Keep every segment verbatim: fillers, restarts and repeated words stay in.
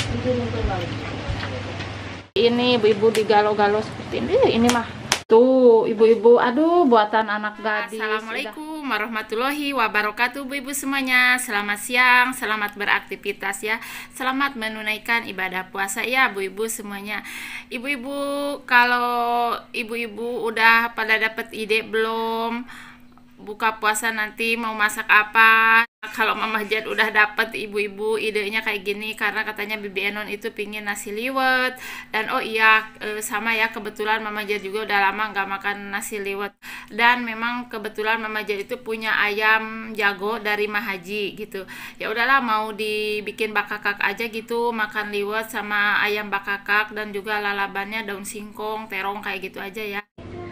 Ini ibu-ibu digalau-galau seperti ini. Ini mah tuh ibu-ibu, aduh buatan anak gadis. Assalamualaikum warahmatullahi wabarakatuh, ibu-ibu semuanya. Selamat siang, selamat beraktivitas ya. Selamat menunaikan ibadah puasa ya, ibu-ibu semuanya. Ibu-ibu, kalau ibu-ibu udah pada dapat ide belum? Buka puasa nanti mau masak apa? Kalau Mama Jad udah dapet ibu-ibu idenya kayak gini, karena katanya Bibi Enon itu pingin nasi liwet. Dan oh iya, e, sama ya, kebetulan Mama Jad juga udah lama nggak makan nasi liwet. Dan memang kebetulan Mama Jad itu punya ayam jago dari Mahaji gitu. Ya udahlah, mau dibikin bakakak aja gitu, makan liwet sama ayam bakakak, dan juga lalabannya daun singkong, terong kayak gitu aja ya.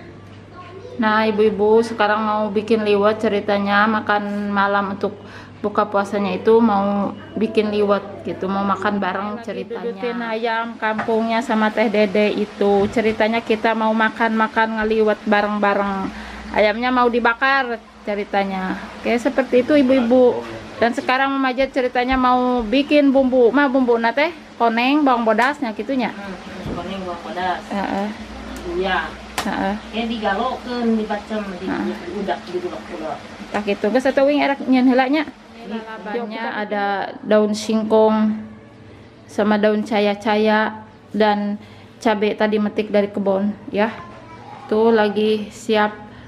Nah ibu-ibu sekarang mau bikin liwet, ceritanya makan malam untuk buka puasanya itu mau bikin liwet gitu, mau makan bareng ceritanya. Dudutin ayam kampungnya sama Teh Dede itu, ceritanya kita mau makan-makan ngeliwet bareng-bareng. Ayamnya mau dibakar ceritanya. Oke, seperti itu ibu-ibu. Dan sekarang Mama Jad ceritanya mau bikin bumbu, mah bumbu nate koneng, bawang bodasnya gitunya. Hmm, koneng bawang bodas. Heeh. Iya. Heeh. Kayak digalokeun dibacem di udak diulek-ulek. Tah kitu geus atuh wing erek nyeun heula nya. Lalabannya ada daun singkong sama daun caya-caya dan cabai tadi metik dari kebun ya. Tuh lagi siap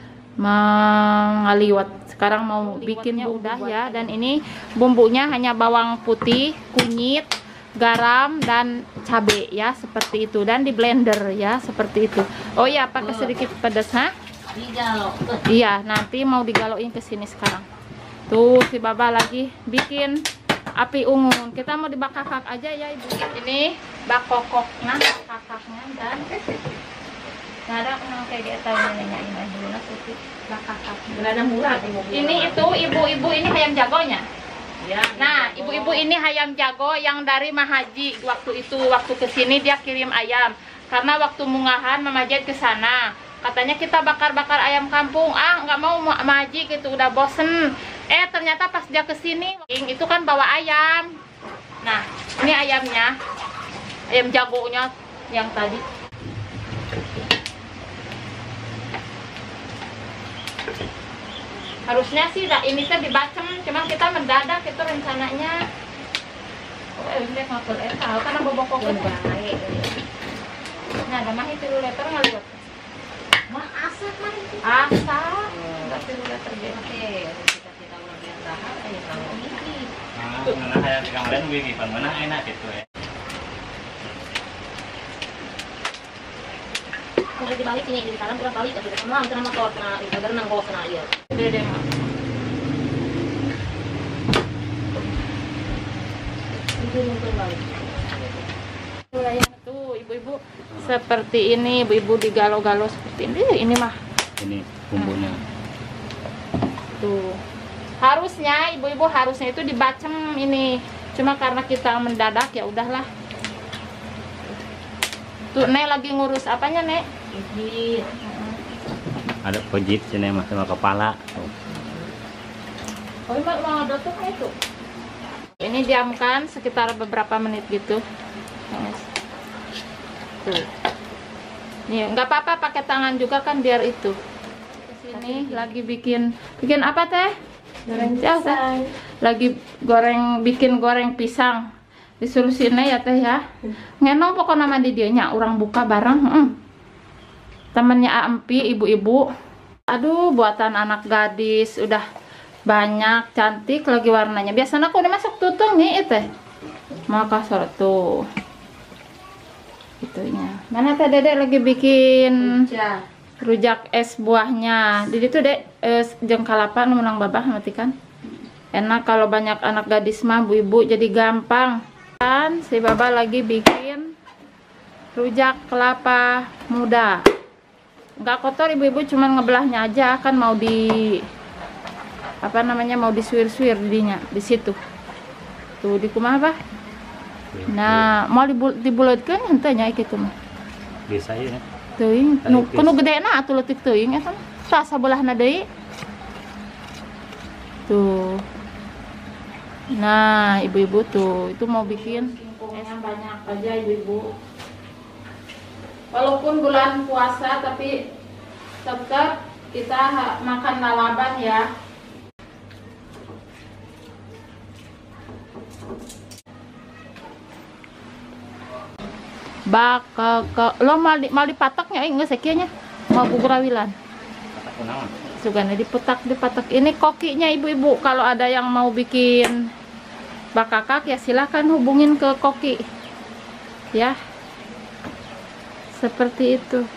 mengaliwat. Sekarang mau bikin udah ya, dan ini bumbunya hanya bawang putih, kunyit, garam dan cabai ya, seperti itu, dan di blender ya, seperti itu. Oh ya, pakai sedikit pedas, ha? Digalo. Iya, nanti mau digaloin ke sini sekarang. Tuh si Baba lagi bikin api unggun. Kita mau dibakakak aja ya ibu. Ini bakokoknya, bakakaknya, dan nggak ada orang kayak dia tahu neneknya ini dulu lah putih bakakak. Nggak ada murah di mobil. Ini itu ibu-ibu ini ayam jagonya. Ya, Nah, ibu-ibu ini ayam jago yang dari Mahaji. Waktu itu, waktu kesini dia kirim ayam. Karena waktu mungahan Mama Jad ke sana. Katanya kita bakar-bakar ayam kampung. Ah, nggak mau Mahaji gitu, udah bosen. Eh, ternyata pas dia kesini, itu kan bawa ayam. Nah, ini ayamnya. Ayam jagonya yang tadi. Harusnya sih ini tuh dibacem, cuman kita mendadak itu rencananya. Oh, ini ngakul eh tahu karena bobok kok baik. Nah, ada mah itu liter ngaliwat. Mah asap mah itu. Asap. Enggak perlu liter deh. Oke, kita kita udah biasa kayak kalau ini. Nah, nah kayak kemarin wih, mana enak gitu ya. Kalau dibalik ini di kanan kurang balik, tapi sama antara motor na itu agar nang kos na ieu. Dede mah. Itu mungkin balik. Tuh ibu-ibu seperti ini, ibu-ibu digalau-galau seperti ini. Ini mah Ini bumbunya. tuh. Harusnya ibu-ibu harusnya itu dibacem ini. Cuma karena kita mendadak ya udahlah. Tuh Nek lagi ngurus apanya Nek? Ini Ada pojit sini mas sama kepala. Oh ini mau tutup itu. Ini diamkan sekitar beberapa menit gitu. Yes. Tuh. Nih nggak apa-apa pakai tangan juga kan biar itu. Kesini lagi bikin bikin apa teh? Goreng pisang. Lagi goreng bikin goreng pisang. Disuruh sini ya teh ya. Ngenong pokoknya nama di dianya orang buka bareng. Hmm. Temennya Ampi, ibu-ibu. Aduh, buatan anak gadis udah banyak, cantik lagi warnanya. Biasanya aku udah masuk tutung nih itu. Maka sore tuh. Itunya. Mana teh Dedek lagi bikin ya. rujak es buahnya. Di situ Dek eh, jeung kalapa nu menang babah mati kan. Enak kalau banyak anak gadis mah bu ibu jadi gampang. Kan si Baba lagi bikin rujak kelapa muda. Enggak kotor ibu-ibu, cuman ngebelahnya aja kan mau di apa namanya mau disuir-suir dinya di situ. Tuh di kumaha apa? Nah, mau dibuleutkeun henteu nya kitu mah. Bisa ya. Teuing nu kudu gedena atuh leutik teuing eta mah. Tah sabelahna deui. Tuh. Nah, ibu-ibu tuh itu mau bikin es banyak aja ibu-ibu. Walaupun bulan puasa tapi tetap kita makan lalaban ya. Baka ke lo mal di mal dipataknya enggak sekiannya mau gugurawilan. Sugana diputak dipatak. Ini kokinya ibu-ibu. Kalau ada yang mau bikin bakakak ya silahkan hubungin ke koki. Ya. Seperti itu.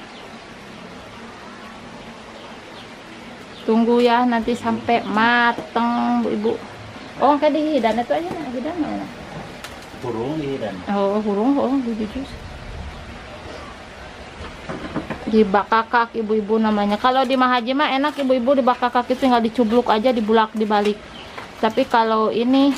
Tunggu ya nanti sampai mateng ibu. Oh kayak di hidan itu aja nah, hidan mana? Hurung di dan. Oh hurung oh di jus. Di bakakak ibu-ibu namanya. Kalau di Mahaji mah enak ibu-ibu, di bakakak itu tinggal dicubluk aja, dibulak dibalik. Tapi kalau ini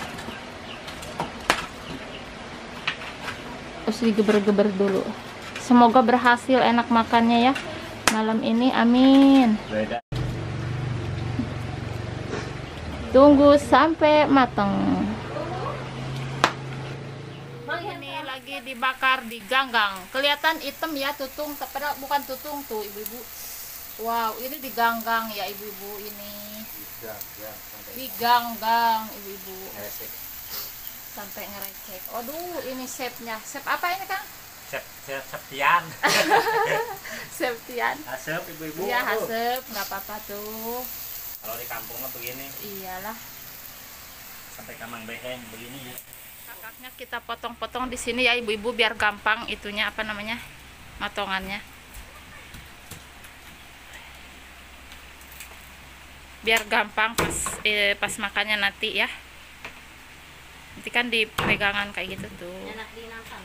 harus digeber-geber dulu. Semoga berhasil enak makannya ya malam ini, amin. Beda. Tunggu sampai matang. Ini lagi dibakar di ganggang. Kelihatan hitam ya tutung, padahal bukan tutung tuh ibu-ibu. Wow, ini di ganggang ya ibu-ibu ini. Di ganggang ibu-ibu. Sampai ngerecek. Aduh, ini chefnya. Chef apa ini Kang? Chef chef Septian. Septian. Hasep ibu-ibu. Iya hasep, nggak apa-apa tuh. Kalau di kampung mah begini. Iyalah. Sampai kamang beheng begini ya. Kakaknya kita potong-potong di sini ya ibu-ibu biar gampang itunya apa namanya matongannya. Biar gampang pas eh, pas makannya nanti ya. Nanti kan di pegangan kayak gitu tuh. Enak dinakan.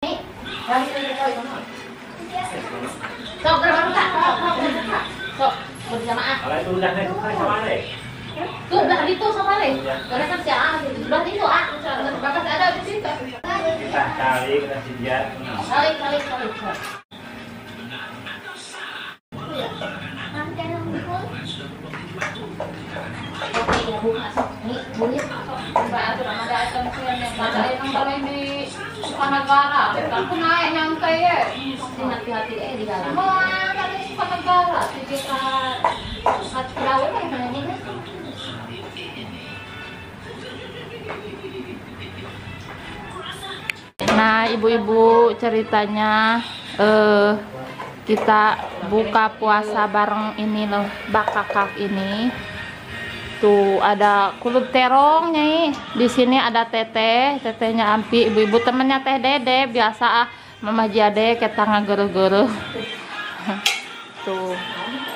Sok berapa Kak? Sok berjamaah. Kalau itu udah nih sama deh. Tuh udah itu sama Le. Karena kan siapa udah itu ah. Bapak ada di situ. Kita kali kita siap. Kali kali kali. Oke, ya bunga sok. Nih, bunyi. Mbak Atu ada item yang ada yang balai di Sukanagara. Aku naik nyantai ya. Mesti hati-hati eh di dalam. Semua dari Sukanagara. Tiga kat laut yang mana ini? Nah, ibu-ibu ceritanya eh kita buka puasa bareng ini loh, bakakak ini. Tuh ada kulit terong nih. Di sini ada teteh, tetehnya Ampi, ibu-ibu temennya Teh Dede, biasa ah Mama Jade ke tangga geru-geru. Tuh.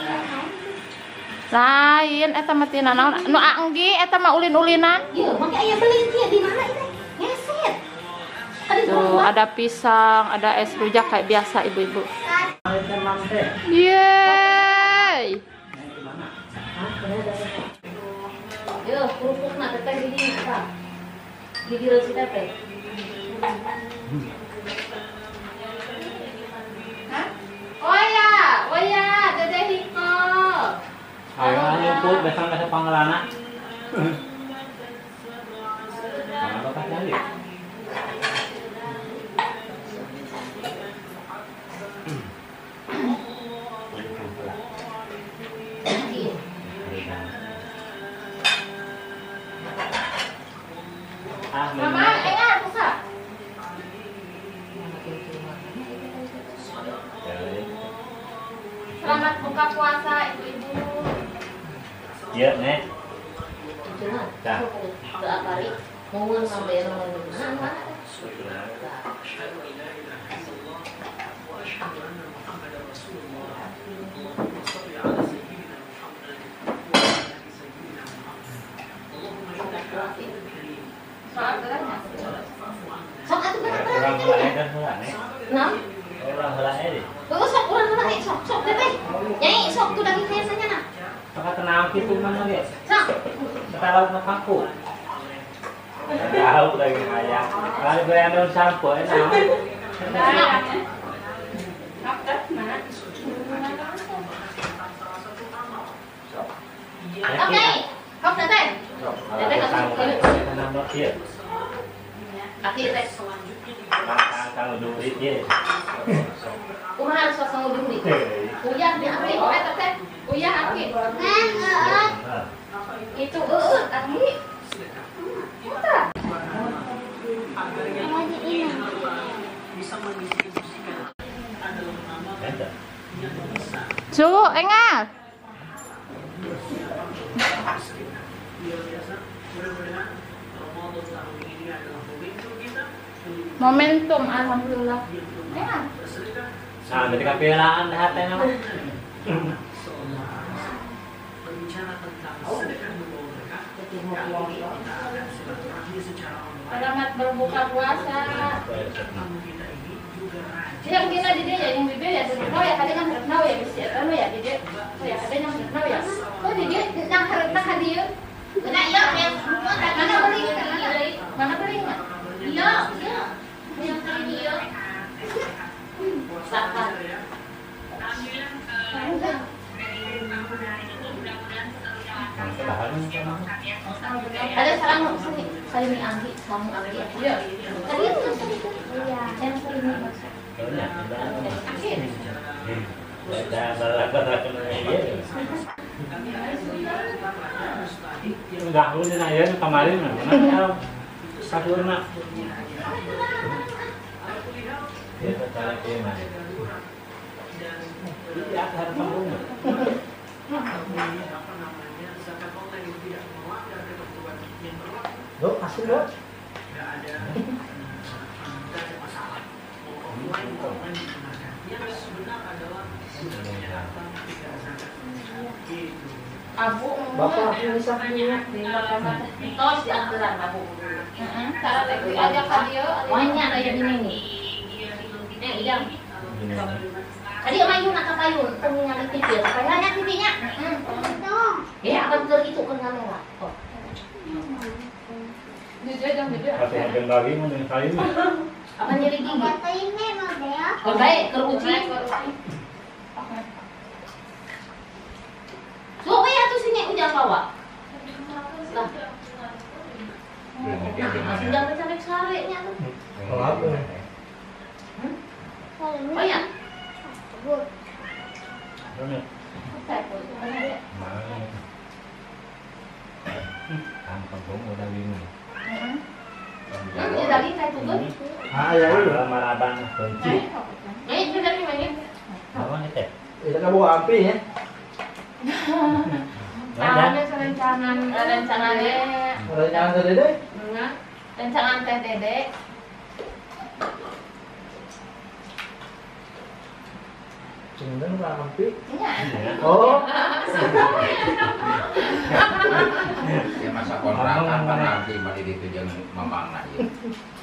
Lain eta mah tina naon? Nu anggi eta mah ulin-ulinan. Iya, makanya aya beli dia di mana itu? Ngeset. Tuh, ada pisang, ada es rujak kayak biasa ibu-ibu. Yeay. Yo, kerupuk na teteh di dieu Kak. Di dieu si teteh. Hah? Oh ya, oh ya, Dede Hiko. Ayo nyebut besang besok pangelana. Apa kata dia? Mama, enggak rusak. Selamat buka puasa ibu-ibu. Iya, Nek. Cenah. Dah. Doa kali. Mohon sampai yang mana mana. Sok atuh Orang berat-berat. helanya dan heula, Nek. Nah, Orang helanya deh. bagus sok urang heula sok sok teteh. Nyai sok tuh daging biasanya nah. Maka tenang gitu mana ge. Sok. Kita laut na paku. Tahu lagi ayam. Kalau gue yang daun sampo enak. Oke. Sok teteh. Teteh kasih tenang buat dia. Kaki teh. Kalau duit ya. Kumaha harus pasang duit. Uyah di aki, oh eta teh. Uyah aki. Itu eueuh aki. Eta. Su, enggak. Momentum, alhamdulillah. Enggak. Nah, dari kepilaan hatenya mah. Selamat berbuka puasa. Yang kita di dia yang bibir ya sebenarnya ya ada yang harapnau ya bisa tahu ya di dia. Oh ya ada yang harapnau ya. Oh di dia yang harapnau hadir. Kena iya yang Mana beli? Mana beli? iya, iya. Yang kali iya. Sabar. Ada sarang sini, salimi anggi, kamu anggi. Iya. Tadi itu iya, yang salimi masuk. Akhir. Ada balak-balak dia. Enggak udah nanya kemarin mana satu anak. Ya tetap gimana? Iya, harus sambung. Loh, asli loh. Abu, Bapak bisa punya di makanan. Tos di antara abu. heeh, cara lagi aja ka dieu. Banyak aya di ini. Eh, iya. Tadi mayu nak kapayun, punya di T V. Kapayunnya T V-nya. Heeh. Ya, akan ke itu ke kamera. Oh. Jujur dong, jujur. Satu makin lagi mau dengan kali ini. Apa nyeri gigi? Oh, baik, keruci. So, ya tuh sini ujang bawa. Lah. Sudah mencari sarenya tuh. Kalau apa? Oh ya. Tampang kamu udah bingung. Heeh. Hmm, dia lagi kayak tuh. Ah ya itu. Marabang kunci. Eh, dia lagi main. Apa nih teh? Itu kan bawa api ya. Ada rencangan rencananya. Udah jangan tadi deh. Enggak. Rencangan Teh Dede. Kemudian bawa api. Iya. Oh. Ya masa kontrakan kan nanti mari ditujang mamang lah ya.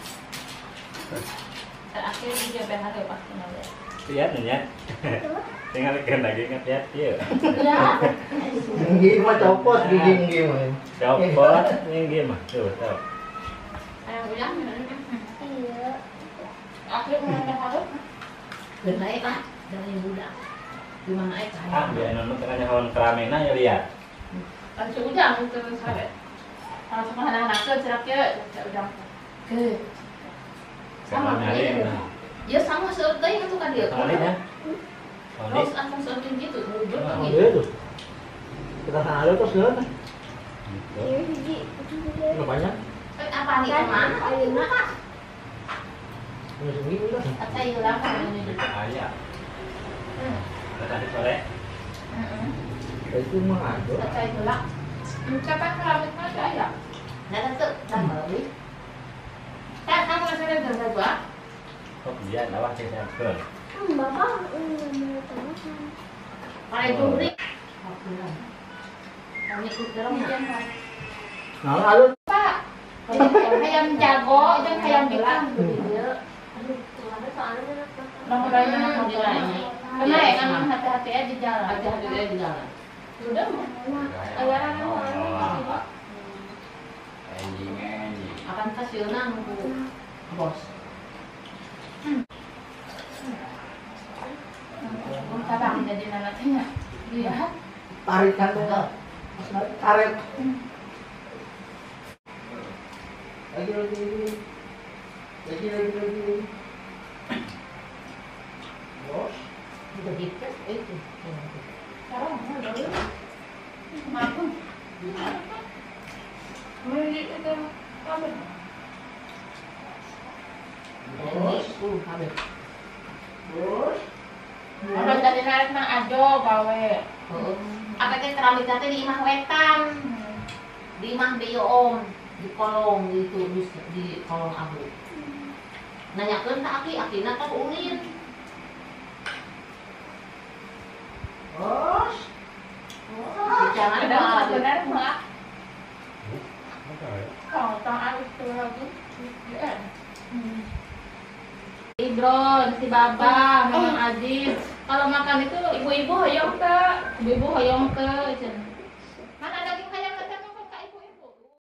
Terakhir dia behar ya pasti nanti. Lihat nih ya. Tinggal ikan lagi ingat lihat dia. Ya. Gigi mah copot gigi gigi mah. Copot ini mah tuh tuh. Ayo ulang. Iya. Akhir mulai behar. Benaik lah dari budak. Di mana aja Ah biar nonton tengahnya hewan keramena ya lihat. Kan ujang terus sare. Kalau sama anak-anak ke cerak ya, ujang. ke Sama nyari. ya sama seperti itu kan dia. Kali ya. Terus akan seperti gitu, mundur Oh gitu. itu. Kita sana ada terus kan. Enggak banyak. Eh, apa nih kemana? Ayeuna Kak. Ini segini udah. Kata hilang kan ini. Ayah. Tadi sore. Heeh. Itu mah ada. Kata hilang. Kapan keramik aja ya? Nah, itu dah balik. Kan kamu masih ada gambar gua? Kok dia lawak sih saya. Pakai juri. Kami ikut dalam ya. Nah, ada. Pak. Ayam jago, itu ayam bilang. Nomor lain nomor lain. Karena ya kan hati-hati aja di jalan. Hati-hati aja di jalan. Sudah mah. Ayaran orang. Anjing anjing. Akan stasiunan bos. Kadang jadi nanatnya. Lihat. Tarik kan tuh. Karet. Lagi lagi. Lagi, lagi, lagi. Bos. Udah dikit, itu. Sekarang mana dulu? Kenapa? Beli itu apa? Bos. Uh, habis. Bos. Orang dari narik nang ajo gawe. Heeh. Apa teh keramik teh di imah wetan. Di imah beyo om, di kolong gitu, di, di kolong abu. Nanyakeun ka aki, akina kan ulin. Bos. Jangan Ada bawa benar mak. Kalau tang alis tuh lagi. Ya. Ibron, si Baba, Mang Aziz. Kalau makan itu ibu-ibu hoyong ke, ibu-ibu hoyong ke.